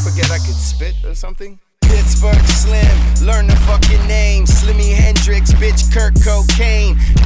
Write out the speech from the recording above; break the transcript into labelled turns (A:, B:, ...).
A: forget I could spit or something? Pittsburgh Slim, learn the fucking name. Slimmy Hendrix, bitch, Kurt Cocaine.